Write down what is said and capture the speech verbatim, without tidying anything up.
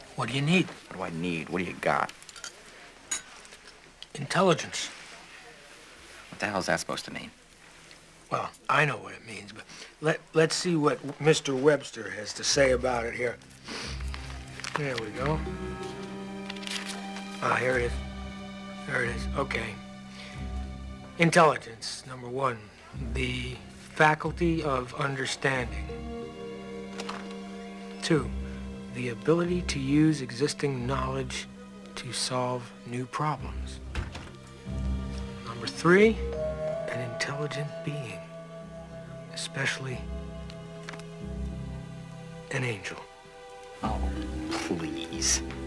What do you need? What do I need? What do you got? Intelligence. What the hell is that supposed to mean? Well, I know what it means, but let, let's see what Mister Webster has to say about it here. There we go. Ah, here it is. There it is. Okay. Intelligence, number one. The faculty of understanding. Two, the ability to use existing knowledge to solve new problems. Number three, an intelligent being, especially an angel. Oh, please.